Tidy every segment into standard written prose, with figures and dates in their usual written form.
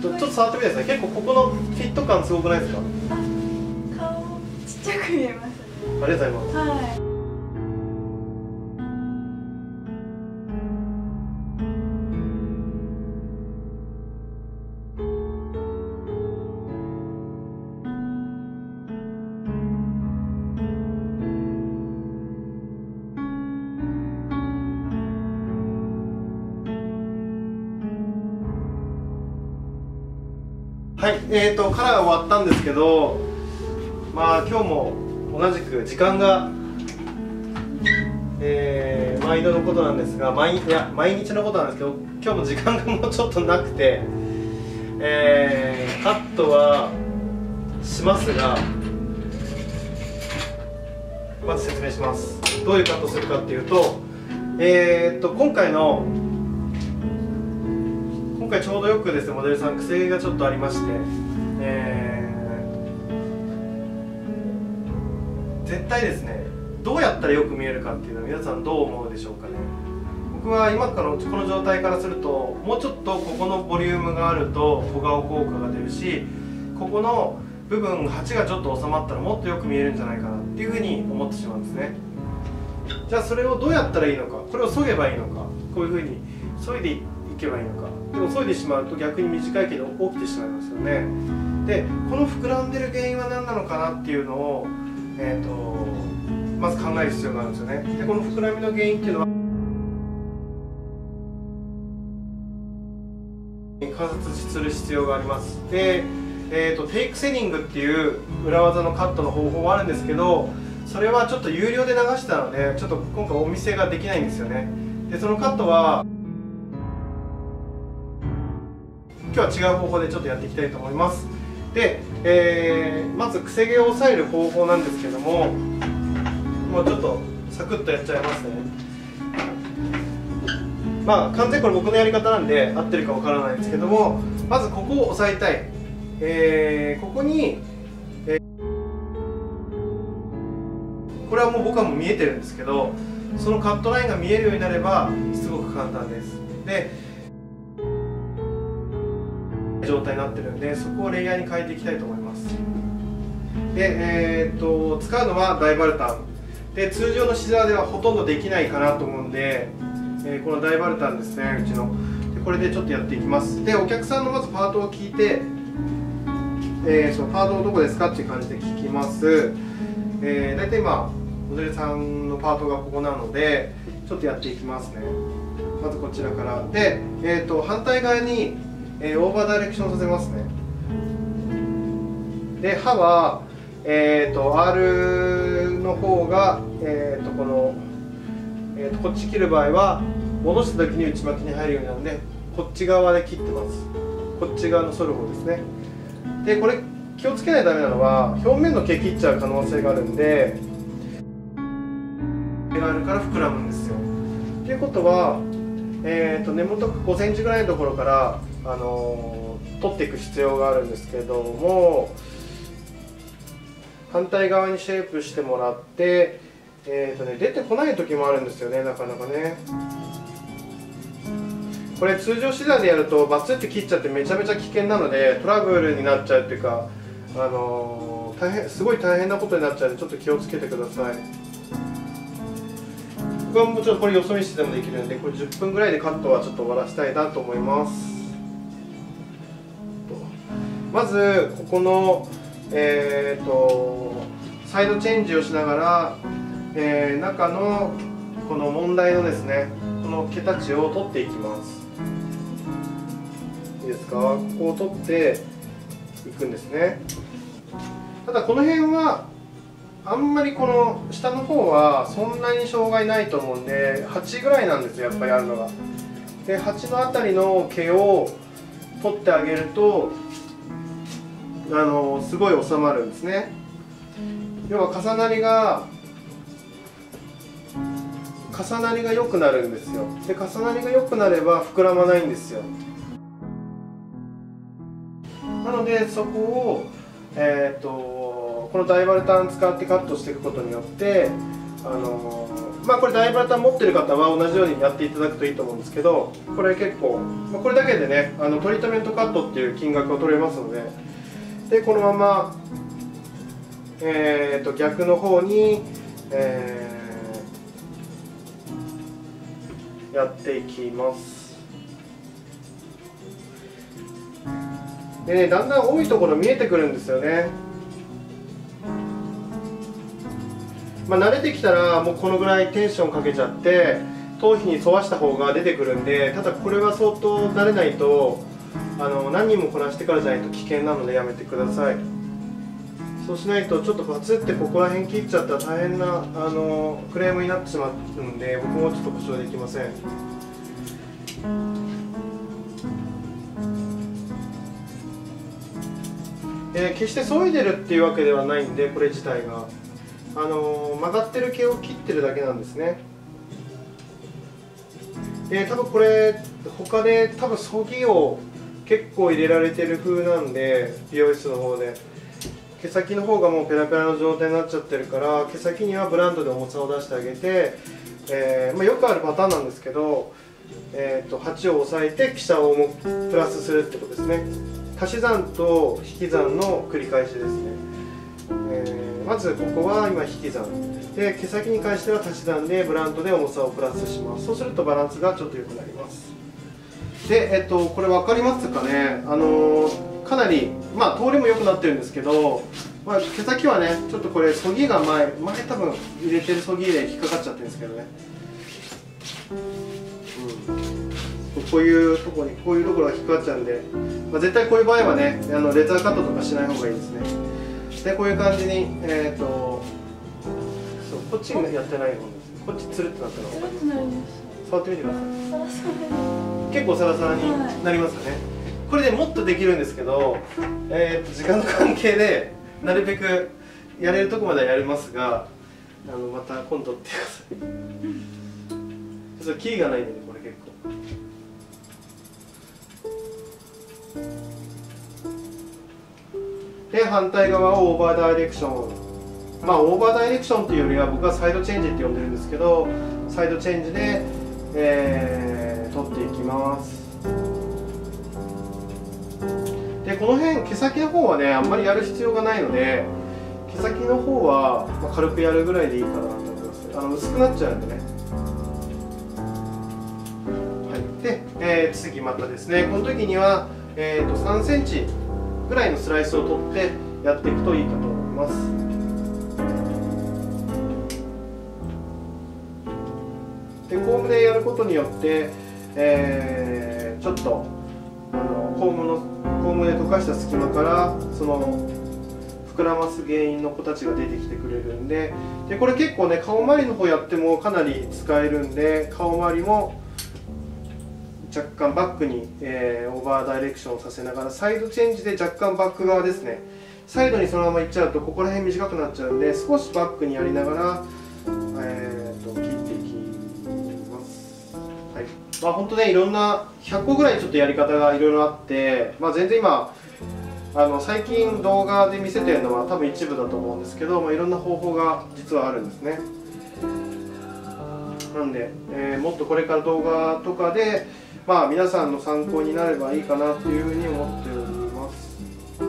ちょっと触ってみてください。結構ここのフィット感すごくないですか？ 顔ちっちゃく見えますね。 ありがとうございます。 はい。 はい、カラー終わったんですけど、まあ今日も同じく時間が、毎度のことなんですが、毎日のことなんですけど、今日も時間がもうちょっとなくて、カットはしますが、まず説明します。どういうカットするかっていうと、今回ちょうどよくですね、モデルさん癖がちょっとありまして、絶対ですね、どうやったらよく見えるかっていうのは皆さんどう思うでしょうかね。僕は今からこの状態からすると、もうちょっとここのボリュームがあると小顔効果が出るし、ここの部分8がちょっと収まったらもっとよく見えるんじゃないかなっていうふうに思ってしまうんですね。じゃあそれをどうやったらいいのか、これを削げばいいのか、こういうふうに削いでいけばいいのか。でも削いでしまうと逆に短いけど起きてしまいますよね。でこの膨らんでる原因は何なのかなっていうのを、まず考える必要があるんですよね。でこの膨らみの原因っていうのは観察する必要があります。で、テイクセリングっていう裏技のカットの方法はあるんですけど、それはちょっと有料で流したのでちょっと今回お見せができないんですよね。でそのカットは今日は違う方法でちょっとやっていきたいと思います。で、まずくせ毛を抑える方法なんですけども、もうちょっとサクッとやっちゃいますね。まあ完全にこれ僕のやり方なんで合ってるかわからないんですけども、まずここを押さえたい。ここに、これはもう僕はもう見えてるんですけど、そのカットラインが見えるようになればすごく簡単です。で状態になってるんで、そこをレイヤーに変えていきたいと思います。で、使うのはダイバルタンで、通常のシザーではほとんどできないかなと思うんで、このダイバルタンですね、うちのでこれでちょっとやっていきます。でお客さんのまずパートを聞いて、そのパートどこですかっていう感じで聞きます。大体今モデルさんのパートがここなのでちょっとやっていきますね。まずこちらからで、反対側にオーバーダイレクションさせますね。で刃は、R の方が、こっち切る場合は戻した時に内巻きに入るようになるので、こっち側で切ってます。こっち側の反る方ですね。でこれ気をつけないとダメなのは、表面の毛切っちゃう可能性があるんで、毛があるから膨らむんですよ。ということは、根元5センチぐらいのところから取っていく必要があるんですけども、反対側にシェイプしてもらって、出てこない時もあるんですよね、なかなかね。これ通常シザーでやるとバツって切っちゃってめちゃめちゃ危険なので、トラブルになっちゃうっていうか、すごい大変なことになっちゃうので、ちょっと気をつけてください。僕はもちろんこれよそ見してでもできるので、これ10分ぐらいでカットはちょっと終わらせたいなと思います。まずここの、サイドチェンジをしながら、中のこの問題のですね、この毛たちを取っていきます。いいですか、ここを取っていくんですね。ただこの辺はあんまりこの下の方はそんなに障害ないと思うんで、8ぐらいなんですよ、やっぱりあるのが。で8のあたりの毛を取ってあげるとすごい収まるんですね。要は重なりが良くなるんですよ。で重なりが良くなれば膨らまないんですよ。なのでそこを、このダイバルタン使ってカットしていくことによってまあこれダイバータ持ってる方は同じようにやっていただくといいと思うんですけど、これ結構、まあ、これだけでねトリートメントカットっていう金額を取れますので、でこのまま、逆の方に、やっていきます。でね、だんだん多いところ見えてくるんですよね。まあ、慣れてきたらもうこのぐらいテンションかけちゃって頭皮に沿わした方が出てくるんで、ただこれは相当慣れないと何人もこなしてからじゃないと危険なのでやめてください。そうしないとちょっとバツってここら辺切っちゃったら大変なクレームになってしまうんで、僕もちょっと保証できません。決して削いでるっていうわけではないんで、これ自体が曲がってる毛を切ってるだけなんですね。多分これ他で多分そぎを結構入れられてる風なんで、美容室の方で毛先の方がもうペラペラの状態になっちゃってるから、毛先にはブランドで重さを出してあげて、まあ、よくあるパターンなんですけど、鉢を押さえて記者をプラスするってことですね。足し算と引き算の繰り返しですね。まずここは今引き算で、毛先に関しては足し算でブランドで重さをプラスします。そうするとバランスがちょっと良くなります。で、これ分かりますかね。かなり、まあ、通りも良くなってるんですけど、まあ、毛先はねちょっとこれそぎが前多分入れてるそぎで引っかかっちゃってるんですけどね、こういうところが引っかかっちゃうんで、まあ、絶対こういう場合はねレザーカットとかしない方がいいですね。でこういう感じにそうこっちやってない方です。こっちつるってなったの分かります？触ってみてください。結構サラサラになりますよね。これでもっとできるんですけど、時間の関係でなるべくやれるとこまではやりますが、また今度ってください。それキリがないんでね、これ結構。で反対側をオーバーダイレクション、まあオーバーダイレクションっていうよりは僕はサイドチェンジって呼んでるんですけど、サイドチェンジで、取っていきます。でこの辺毛先の方はねあんまりやる必要がないので、毛先の方は、まあ、軽くやるぐらいでいいかなと思います。薄くなっちゃうんでね。はい、で、次またですね、この時には、3センチぐらいのスライスを取ってやっていくといいかと思います。でコームでやることによって、ちょっとコームで溶かした隙間からその膨らます原因の子たちが出てきてくれるんで、これ結構ね顔周りの方やってもかなり使えるんで、顔周りも若干バックに、オーバーダイレクションをさせながらサイドチェンジで若干バック側ですね、サイドにそのままいっちゃうとここら辺短くなっちゃうんで、少しバックにやりながら、切っていきます。はい、まあ本当ねいろんな100個ぐらいちょっとやり方がいろいろあって、まあ、全然今最近動画で見せてるのは多分一部だと思うんですけど、まあ、いろんな方法が実はあるんですね。なんで、もっとこれから動画とかで、まあ、皆さんの参考になればいいかなというふうに思っております。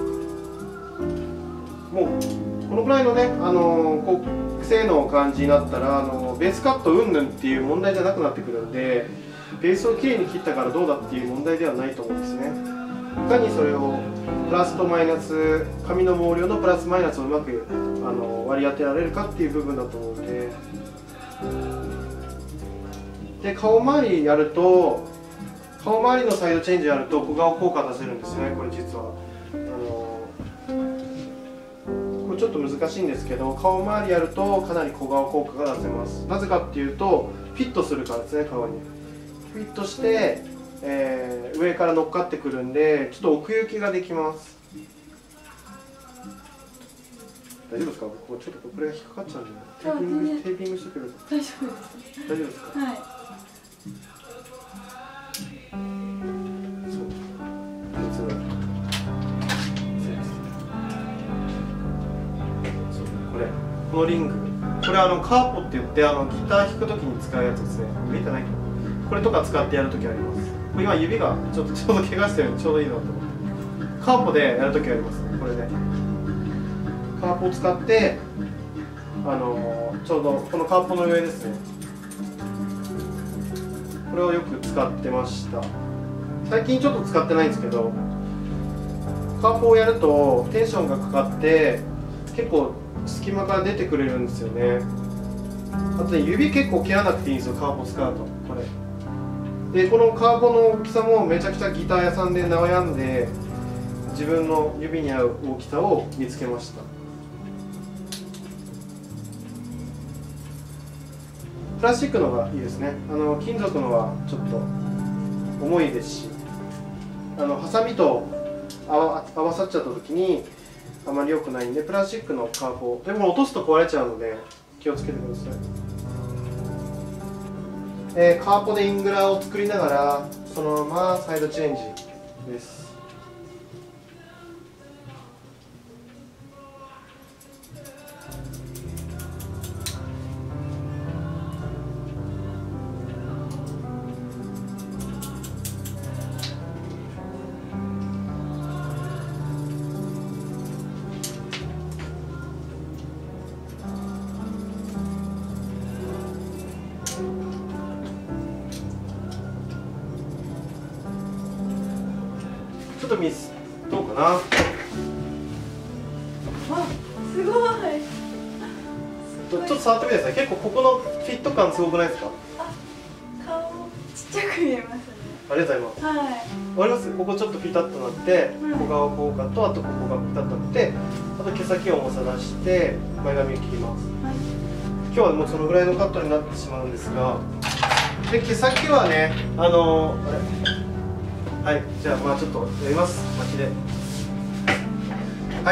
もうこのくらいのね、高性能感じになったらベースカット云々っていう問題じゃなくなってくるんで、ベースをきれいに切ったからどうだっていう問題ではないと思うんですね。いかにそれをプラスとマイナス、髪の毛量のプラスマイナスをうまく割り当てられるかっていう部分だと思うので、顔周りやると、顔周りのサイドチェンジやると小顔効果出せるんですね。これ実はこれちょっと難しいんですけど、顔周りやるとかなり小顔効果が出せます。なぜかっていうとフィットするからですね。顔にフィットして、上から乗っかってくるんで、ちょっと奥行きができます。大丈夫ですか？僕ちょっとこれが引っかかっちゃうんで、テーピングしてください。 大丈夫です。 大丈夫ですか？ はい。このリング、これれカーポって言ってギター弾くときに使うやつですね。見てないかな。これとか使ってやるときあります。今指がちょうど怪我してるのでちょうどいいなと思って、カーポでやるときあります。これでカーポを使ってちょうどこのカーポの上ですね、これをよく使ってました。最近ちょっと使ってないんですけど、カーポをやるとテンションがかかって結構隙間から出てくれるんですよね。あとね、指結構切らなくていいんですよ、カーポ使うと。これでこのカーポの大きさもめちゃくちゃギター屋さんで悩んで自分の指に合う大きさを見つけました。プラスチックのがいいですね。金属のはちょっと重いですし、ハサミと合わさっちゃった時にあまり良くないんで、プラスチックのカーポでも落とすと壊れちゃうので気をつけてください。カーポでイングラを作りながらそのままサイドチェンジです。ちょっとミスどうかな。 わ、すごい。 ちょっと触ってみてください。結構ここのフィット感すごくないですか。 顔ちっちゃく見えますね。 ありがとうございます。 はい。 わかります。ここちょっとピタッとなって、小顔効果とあとここがピタッとなって、あと毛先を重さ出して前髪を切ります。 はい。 今日はもうそのぐらいのカットになってしまうんですが、で毛先はねあれ。はい、じゃあちょっとやります。巻きで。はい、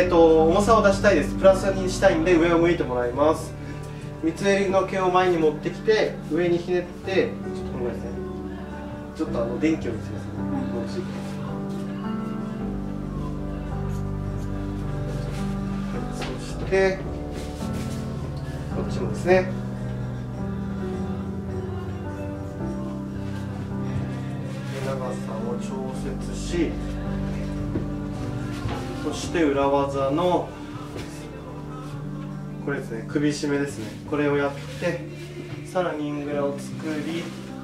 重さを出したいです。プラスにしたいんで上を向いてもらいます。三つ襟の毛を前に持ってきて上にひねって、ちょっとごめんなさい。ちょっと電気を見せます。そしてこっちもですね。長さを調節し、そして裏技のこれですね、首絞めですね。これをやってさらにイングラを作り、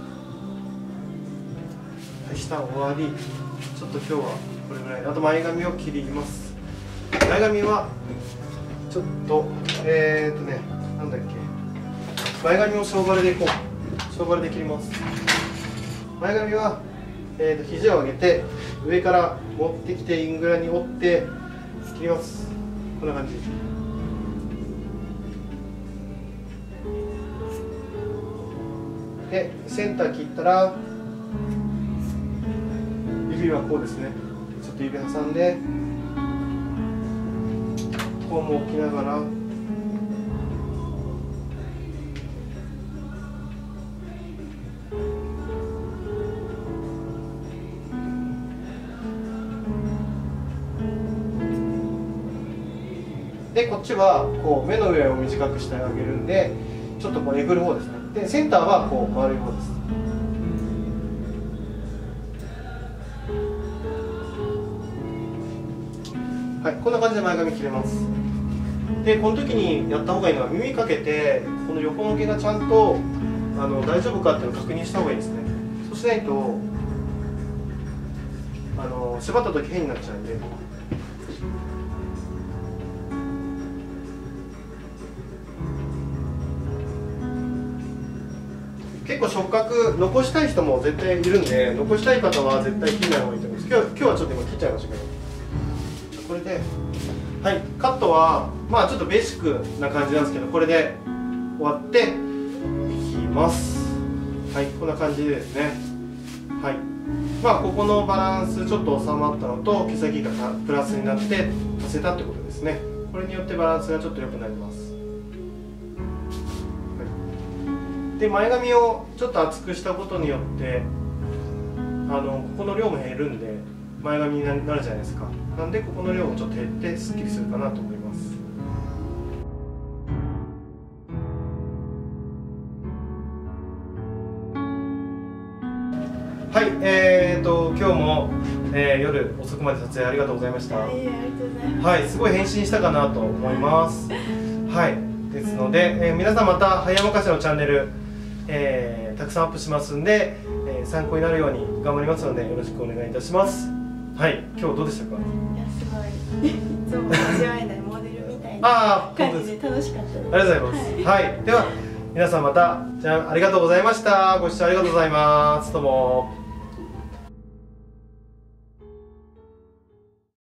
下終わり。ちょっと今日はこれぐらい。あと前髪を切ります。前髪はちょっとなんだっけ、前髪をショーバルでショーバルで切ります。前髪は肘を上げて上から持ってきてイングラに折って切ります。こんな感じ。でセンター切ったら指はこうですね。ちょっと指挟んでこうも置きながら。でこっちはこう目の上を短くしてあげるんで、ちょっとこうえぐる方ですね。でセンターはこう丸い方です。はい、こんな感じで前髪切れます。でこの時にやった方がいいのは耳かけてこの横の毛がちゃんと大丈夫かっていうのを確認した方がいいですね。そうしないと縛った時変になっちゃうんで。結構触覚残したい人も絶対いるんで、残したい方は絶対切らない方がいいと思います。今日はちょっと今切っちゃいましたけど、これではい、カットはちょっとベーシックな感じなんですけど、これで終わっていきます。はい、こんな感じでですね。はい、ここのバランスちょっと収まったのと毛先がプラスになって足せたってことですね。これによってバランスがちょっと良くなります。で前髪をちょっと厚くしたことによってここの量も減るんで前髪になるじゃないですか。なんでここの量もちょっと減ってすっきりするかなと思います。 はい、今日も、夜遅くまで撮影ありがとうございました。 ありがとうございます。 はい、すごい返信したかなと思います。はい、ですので、皆さんまた早山かしのチャンネル、たくさんアップしますんで、参考になるように頑張りますのでよろしくお願いいたします。はい、今日どうでしたか？ いや、すごい。いつも味わえないモデルみたいなああ、 感じで楽しかったです。 ありがとうございます。はい、では皆さんまたじゃあありがとうございました。ご視聴ありがとうございます。どうも。